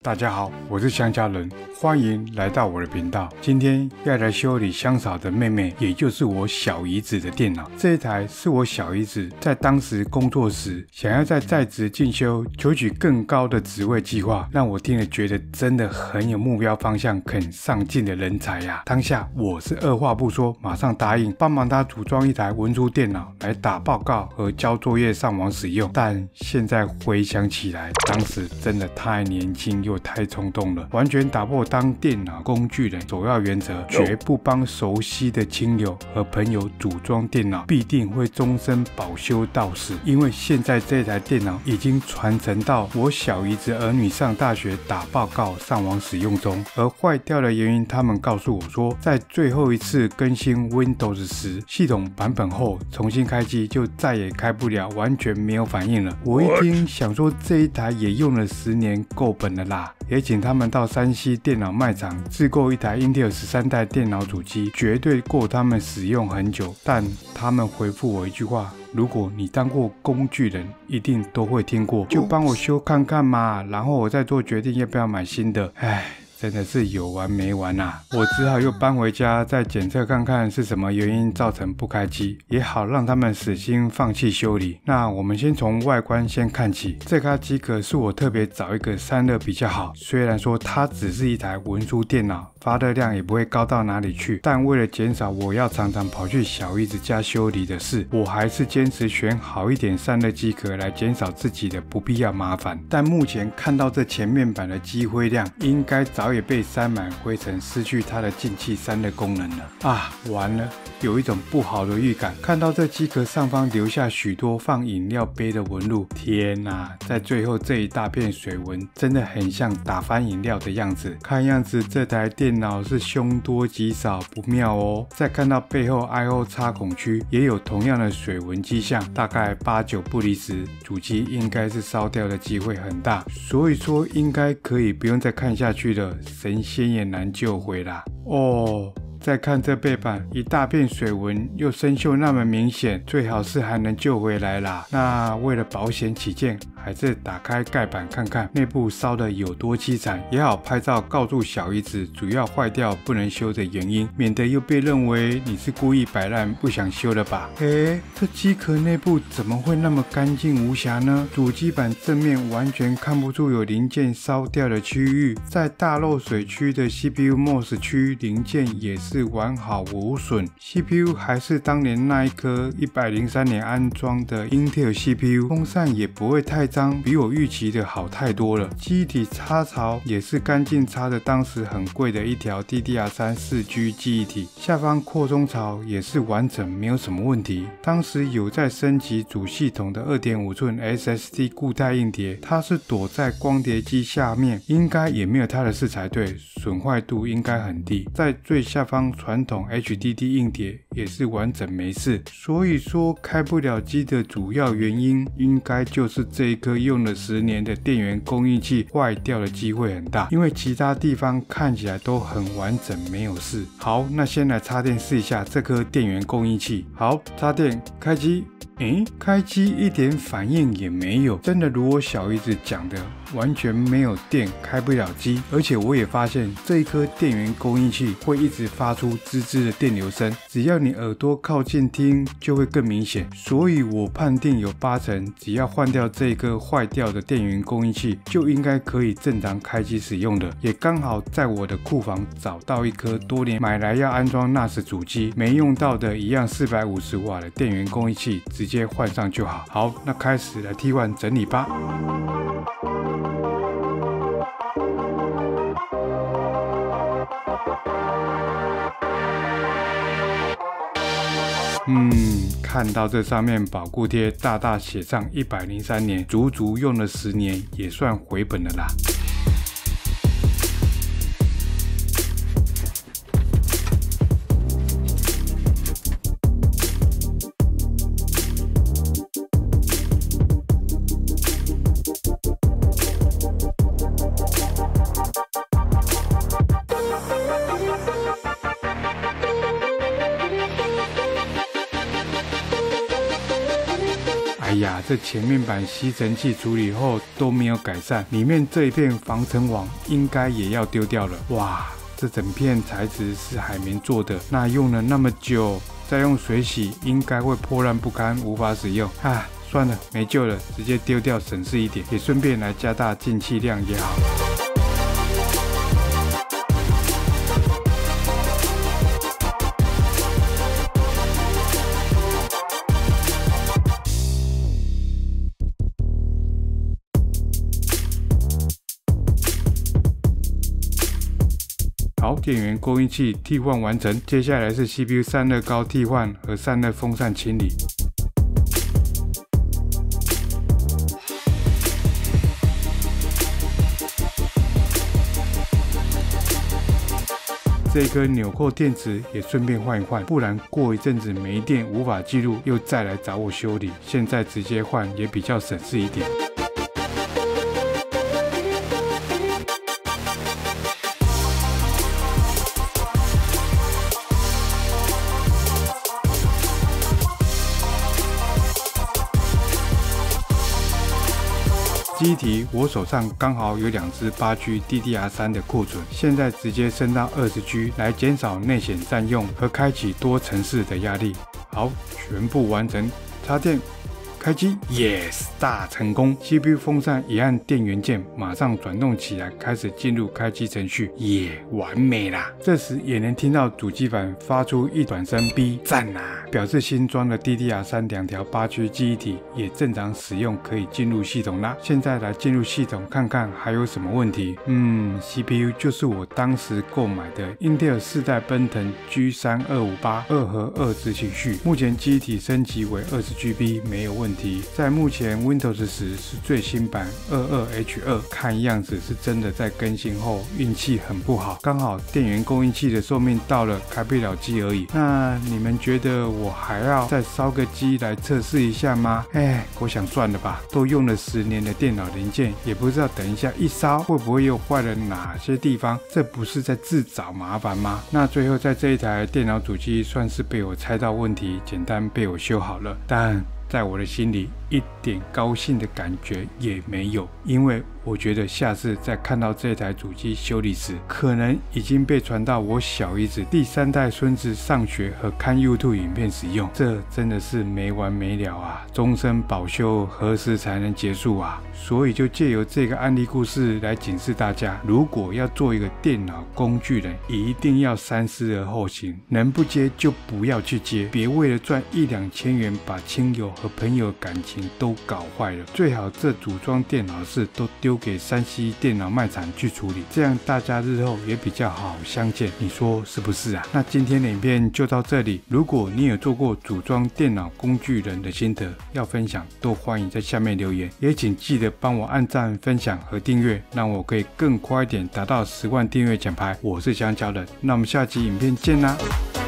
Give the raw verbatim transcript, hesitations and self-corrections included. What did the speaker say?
大家好，我是香蕉人，欢迎来到我的频道。今天要来修理香嫂的妹妹，也就是我小姨子的电脑。这一台是我小姨子在当时工作时，想要在在职进修，求取更高的职位计划，让我听了觉得真的很有目标方向、肯上进的人才呀、啊。当下我是二话不说，马上答应帮忙她组装一台文书电脑来打报告和交作业上网使用。但现在回想起来，当时真的太年轻又太冲动了，完全打破当电脑工具人首要原则，绝不帮熟悉的亲友和朋友组装电脑，必定会终身保修到死。因为现在这台电脑已经传承到我小姨子儿女上大学打报告上网使用中，而坏掉的原因他们告诉我说，在最后一次更新 Windows 时，系统版本后重新开机就再也开不了，完全没有反应了。我一听想说这一台也用了十年够本了啦，也请他们到山西电脑卖场自购一台 Intel 十三代电脑主机，绝对够他们使用很久。但他们回复我一句话，如果你当过工具人，一定都会听过，就帮我修看看嘛，然后我再做决定要不要买新的。唉，真的是有完没完啊！我只好又搬回家再检测看看是什么原因造成不开机，也好让他们死心放弃修理。那我们先从外观先看起，这卡机壳是我特别找一个散热比较好，虽然说它只是一台文书电脑，发热量也不会高到哪里去，但为了减少我要常常跑去小姨子家修理的事，我还是坚持选好一点散热机壳来减少自己的不必要麻烦。但目前看到这前面板的积灰量，应该早也被塞满灰尘，失去它的进气散热功能了啊！完了，有一种不好的预感。看到这机壳上方留下许多放饮料杯的纹路，天哪，在最后这一大片水纹，真的很像打翻饮料的样子。看样子这台电脑是凶多吉少，不妙哦。再看到背后 I O 插孔区也有同样的水纹迹象，大概八九不离十，主机应该是烧掉的机会很大，所以说应该可以不用再看下去了，神仙也难救回啦。哦，再看这背板，一大片水纹又生锈那么明显，最好是还能救回来啦。那为了保险起见，还是打开盖板看看内部烧的有多凄惨，也好拍照告诉小姨子主要坏掉不能修的原因，免得又被认为你是故意摆烂不想修了吧。诶，这机壳内部怎么会那么干净无瑕呢？主机板正面完全看不出有零件烧掉的区域，在大漏水区的 C P U M O S 区零件也是完好无损， C P U 还是当年那一颗一百零三年安装的 Intel C P U， 风扇也不会太脏，比我预期的好太多了。记忆体插槽也是干净插的当时很贵的一条 D D R 三 四 G 记忆体，下方扩充槽也是完整，没有什么问题。当时有在升级主系统的 二点五寸 S S D 固态硬碟，它是躲在光碟机下面，应该也没有它的事才对，损坏度应该很低。在最下方传统 H D D 硬碟也是完整没事，所以说开不了机的主要原因应该就是这一颗用了十年的电源供应器坏掉的机会很大，因为其他地方看起来都很完整没有事。好，那先来插电试一下这颗电源供应器。好，插电开机。诶，开机一点反应也没有，真的如我小姨子讲的，完全没有电，开不了机。而且我也发现这一颗电源供应器会一直发出滋滋的电流声，只要你耳朵靠近听就会更明显。所以我判定有八成，只要换掉这一颗坏掉的电源供应器，就应该可以正常开机使用的。也刚好在我的库房找到一颗多年买来要安装 N A S 主机没用到的一样四百五十瓦的电源供应器，直接换上就好。好，那开始来替换整理吧。嗯，看到这上面保固贴大大写上一百零三年，足足用了十年，也算回本了啦。哎呀，这前面板吸尘器处理后都没有改善，里面这一片防尘网应该也要丢掉了。哇，这整片材质是海绵做的，那用了那么久，再用水洗应该会破烂不堪，无法使用。啊，算了，没救了，直接丢掉省事一点，也顺便来加大进气量也好。好，电源供应器替换完成，接下来是 C P U 散热膏替换和散热风扇清理。这颗纽扣电池也顺便换一换，不然过一阵子没电无法记录，又再来找我修理。现在直接换也比较省事一点。记忆体我手上刚好有两只八 G D D R 三 的库存，现在直接升到二十 G 来减少内显占用和开启多程式的压力。好，全部完成，插电。开机 ，Yes， 大成功 ！C P U 风扇一按电源键，马上转动起来，开始进入开机程序，耶，完美啦！这时也能听到主机板发出一短声 B， 赞啦！表示新装的 D D R 三 两条八 G 记忆体也正常使用，可以进入系统啦。现在来进入系统看看还有什么问题。嗯 ，C P U 就是我当时购买的 Intel 四代奔腾 G 三二五八二核二执行序，目前记忆体升级为二十 G B， 没有问题。在目前 Windows 十是最新版 二二 H 二， 看样子是真的在更新后运气很不好，刚好电源供应器的寿命到了，开不了机而已。那你们觉得我还要再烧个机来测试一下吗？哎，我想算了吧，都用了十年的电脑零件，也不知道等一下一烧会不会又坏了哪些地方，这不是在自找麻烦吗？那最后在这一台电脑主机算是被我猜到问题，简单被我修好了，但在我的心里一点高兴的感觉也没有，因为我觉得下次再看到这台主机修理时，可能已经被传到我小姨子第三代孙子上学和看 YouTube 影片使用，这真的是没完没了啊！终身保修何时才能结束啊？所以就借由这个案例故事来警示大家，如果要做一个电脑工具人，一定要三思而后行，能不接就不要去接，别为了赚一两千元把亲友和朋友感情都搞坏了。最好这组装电脑的事都丢给三 C 电脑卖场去处理，这样大家日后也比较好相见，你说是不是啊？那今天的影片就到这里，如果你有做过组装电脑工具人的心得要分享，都欢迎在下面留言，也请记得帮我按赞、分享和订阅，让我可以更快一点达到十万订阅奖牌。我是香蕉人，那我们下期影片见啦！